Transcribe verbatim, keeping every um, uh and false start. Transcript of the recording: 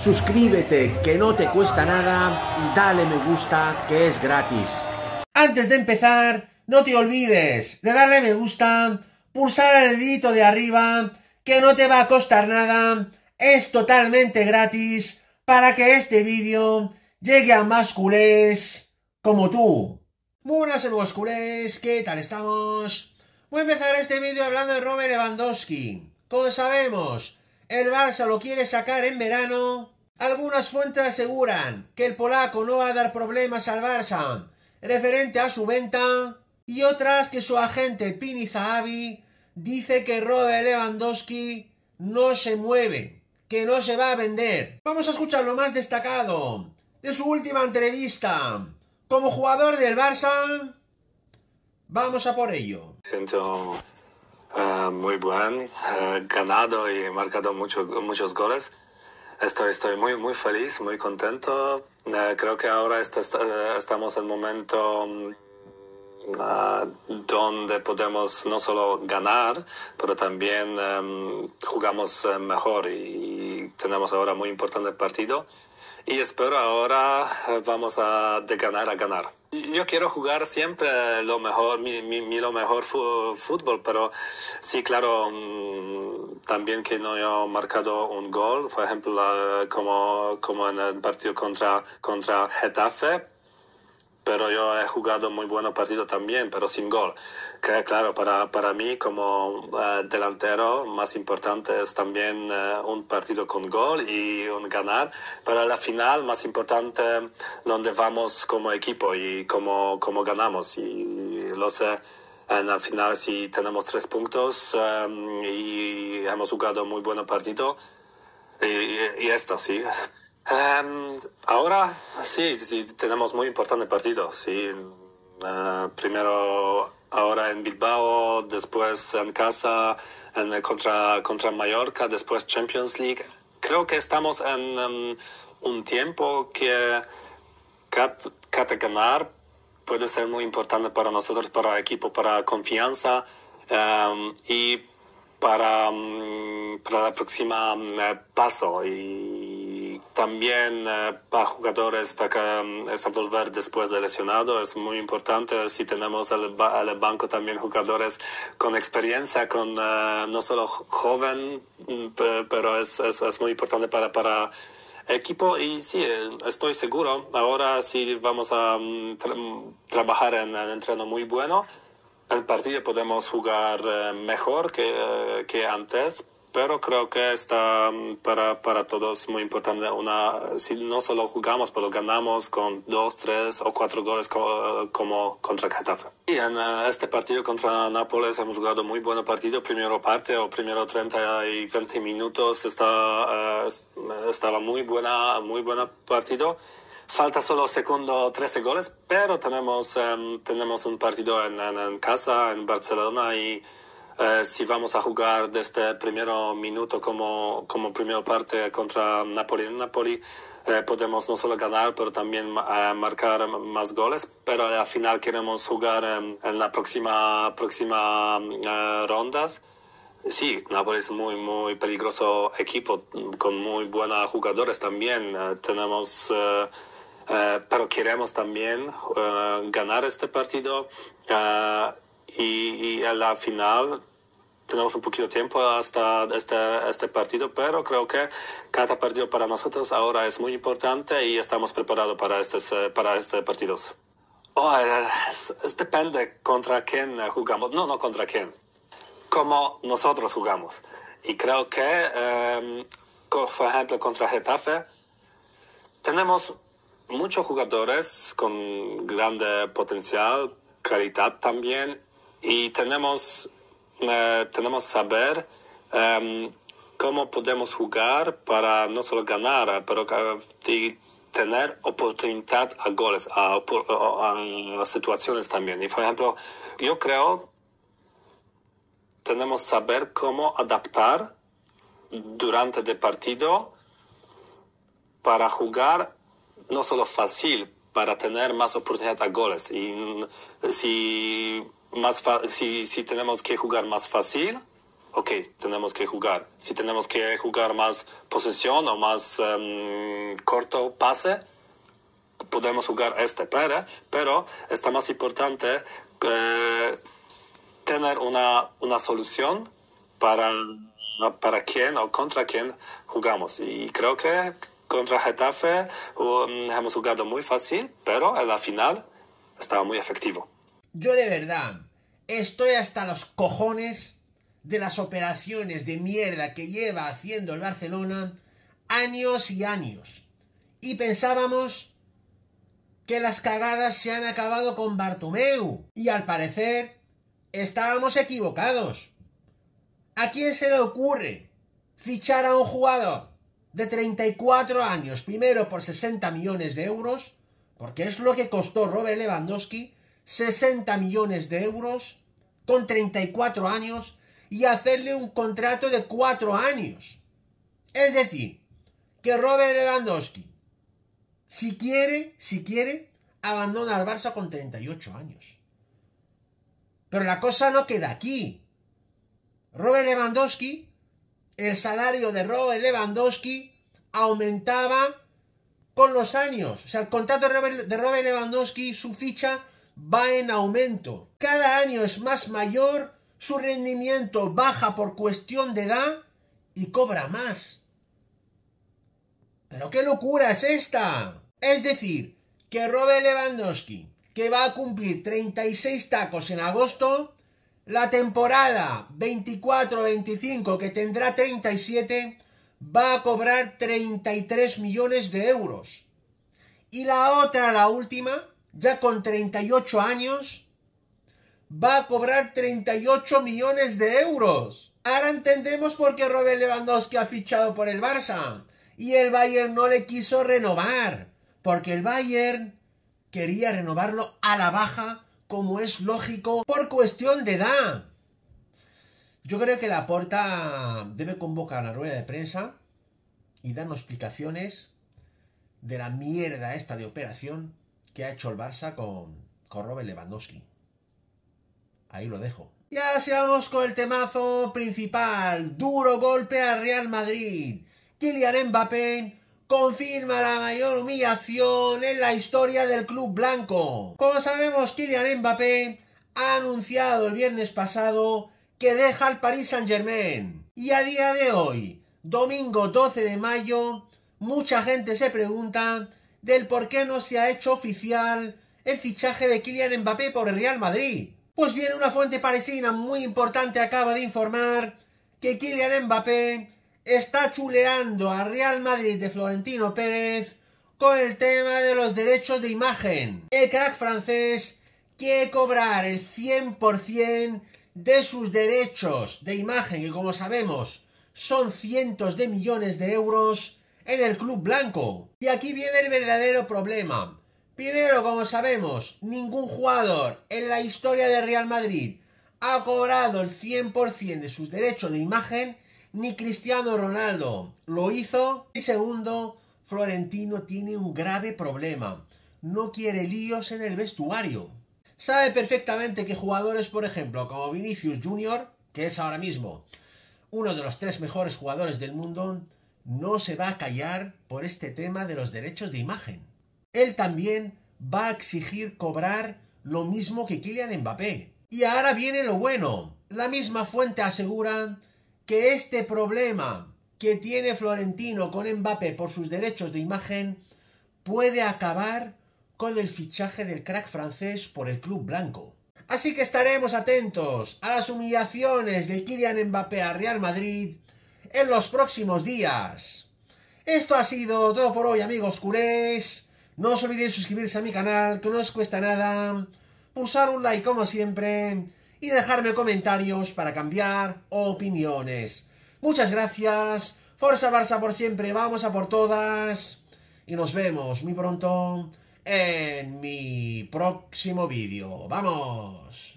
suscríbete que no te cuesta nada y dale me gusta que es gratis. Antes de empezar, no te olvides de darle me gusta, pulsar el dedito de arriba, que no te va a costar nada, es totalmente gratis para que este vídeo llegue a más culés como tú. Buenas nuevos culés, ¿qué tal estamos? Voy a empezar este vídeo hablando de Robert Lewandowski. Como sabemos, el Barça lo quiere sacar en verano. Algunas fuentes aseguran que el polaco no va a dar problemas al Barça referente a su venta, y otras que su agente Pini Zahavi dice que Robert Lewandowski no se mueve, que no se va a vender. Vamos a escuchar lo más destacado de su última entrevista como jugador del Barça. Vamos a por ello. Siento uh, muy bien, uh, ganado y marcado mucho, muchos goles. Estoy, estoy muy, muy feliz, muy contento. Uh, creo que ahora está, está, estamos en un momento uh, donde podemos no solo ganar, pero también um, jugamos uh, mejor y tenemos ahora muy importante partido. Y espero ahora uh, vamos a de ganar a ganar. Yo quiero jugar siempre lo mejor, mi, mi, mi lo mejor fu fútbol, pero sí, claro, um, también que no he marcado un gol, por ejemplo, uh, como, como en el partido contra, contra Getafe, pero yo he jugado muy buen partido también, pero sin gol. Que, claro, para, para mí como uh, delantero más importante es también uh, un partido con gol y un ganar, pero a la final más importante donde vamos como equipo y cómo, cómo ganamos. Y lo sé, en la final si tenemos tres puntos um, y hemos jugado muy buen partido y, y, y esto, sí. Um, ahora sí, sí, tenemos muy importante partido, sí. Uh, primero ahora en Bilbao, después en casa en, contra, contra Mallorca, después Champions League. Creo que estamos en um, un tiempo que cada, cada ganar puede ser muy importante para nosotros, para el equipo, para confianza um, y para, um, para la próxima um, paso. Y también uh, para jugadores que um, están volver después de lesionado es muy importante si tenemos al, al banco también jugadores con experiencia, con uh, no solo joven, pero es, es, es muy importante para para equipo. Y sí, estoy seguro ahora sí vamos a um, tra trabajar en un entreno muy bueno. El partido podemos jugar uh, mejor que, uh, que antes, pero creo que está para, para todos muy importante. Una, si no solo jugamos, pero ganamos con dos, tres o cuatro goles como, como contra Getafe. Y en uh, este partido contra Nápoles hemos jugado muy buen partido. Primero parte o primero treinta y veinte minutos está, uh, estaba muy buena, muy buen partido. Falta solo segundo trece goles, pero tenemos, um, tenemos un partido en, en, en casa, en Barcelona, y Uh, si vamos a jugar desde el primer minuto como, como primera parte contra Napoli en Napoli, uh, podemos no solo ganar, pero también uh, marcar más goles. Pero al final queremos jugar um, en la próxima, próxima uh, rondas. Sí, Napoli es muy, muy peligroso equipo, con muy buenos jugadores también. Uh, tenemos... Uh, uh, pero queremos también uh, ganar este partido. Uh, Y, y a la final tenemos un poquito de tiempo hasta este, este partido, pero creo que cada partido para nosotros ahora es muy importante y estamos preparados para estos, para estos partidos. Oh, es, es depende contra quién jugamos. No, no contra quién. Como nosotros jugamos. Y creo que, um, por ejemplo, contra Getafe, tenemos muchos jugadores con grande potencial, calidad también. Y tenemos, eh, tenemos saber um, cómo podemos jugar para no solo ganar, pero uh, tener oportunidad a goles, a, a, a situaciones también. Y por ejemplo, yo creo tenemos saber cómo adaptar durante el partido para jugar no solo fácil, para tener más oportunidad a goles. Y si, más si, si tenemos que jugar más fácil, ok, tenemos que jugar. Si tenemos que jugar más posesión o más um, corto pase, podemos jugar este, pero, pero está más importante eh, tener una, una solución para, para quién o contra quién jugamos. Y creo que contra Getafe um, hemos jugado muy fácil, pero en la final estaba muy efectivo. Yo de verdad estoy hasta los cojones de las operaciones de mierda que lleva haciendo el Barcelona años y años. Y pensábamos que las cagadas se han acabado con Bartomeu. Y al parecer estábamos equivocados. ¿A quién se le ocurre fichar a un jugador de treinta y cuatro años, primero por sesenta millones de euros, porque es lo que costó Robert Lewandowski, sesenta millones de euros, con treinta y cuatro años, y hacerle un contrato de cuatro años? Es decir, que Robert Lewandowski, si quiere, si quiere, abandona al Barça con treinta y ocho años. Pero la cosa no queda aquí. Robert Lewandowski, el salario de Robert Lewandowski aumentaba con los años. O sea, el contrato de Robert, de Robert Lewandowski, su ficha va en aumento. Cada año es más mayor, su rendimiento baja por cuestión de edad y cobra más. ¿Pero qué locura es esta? Es decir, que Robert Lewandowski, que va a cumplir treinta y seis tacos en agosto, la temporada veinticuatro veinticinco, que tendrá treinta y siete, va a cobrar treinta y tres millones de euros. Y la otra, la última, ya con treinta y ocho años, va a cobrar treinta y ocho millones de euros. Ahora entendemos por qué Robert Lewandowski ha fichado por el Barça y el Bayern no le quiso renovar, porque el Bayern quería renovarlo a la baja, como es lógico, por cuestión de edad. Yo creo que Laporta debe convocar una rueda de prensa y darnos explicaciones de la mierda esta de operación que ha hecho el Barça con, con Robert Lewandowski. Ahí lo dejo. Y ahora sigamos con el temazo principal. Duro golpe al Real Madrid. Kylian Mbappé confirma la mayor humillación en la historia del club blanco. Como sabemos, Kylian Mbappé ha anunciado el viernes pasado que deja el Paris Saint-Germain. Y a día de hoy, domingo doce de mayo, mucha gente se pregunta del por qué no se ha hecho oficial el fichaje de Kylian Mbappé por el Real Madrid. Pues bien, una fuente parisina muy importante acaba de informar que Kylian Mbappé está chuleando a Real Madrid de Florentino Pérez con el tema de los derechos de imagen. El crack francés quiere cobrar el cien por cien de sus derechos de imagen, que como sabemos son cientos de millones de euros, en el club blanco. Y aquí viene el verdadero problema. Primero, como sabemos, ningún jugador en la historia de Real Madrid ha cobrado el cien por cien de sus derechos de imagen, ni Cristiano Ronaldo lo hizo. Y segundo, Florentino tiene un grave problema. No quiere líos en el vestuario. Sabe perfectamente que jugadores, por ejemplo, como Vinicius Junior, que es ahora mismo uno de los tres mejores jugadores del mundo, no se va a callar por este tema de los derechos de imagen. Él también va a exigir cobrar lo mismo que Kylian Mbappé. Y ahora viene lo bueno. La misma fuente asegura que este problema que tiene Florentino con Mbappé por sus derechos de imagen puede acabar con el fichaje del crack francés por el club blanco. Así que estaremos atentos a las humillaciones de Kylian Mbappé a Real Madrid en los próximos días. Esto ha sido todo por hoy, amigos culés. No os olvidéis suscribirse a mi canal, que no os cuesta nada, pulsar un like como siempre y dejarme comentarios para cambiar opiniones. Muchas gracias, Forza Barça por siempre, vamos a por todas y nos vemos muy pronto en mi próximo vídeo. ¡Vamos!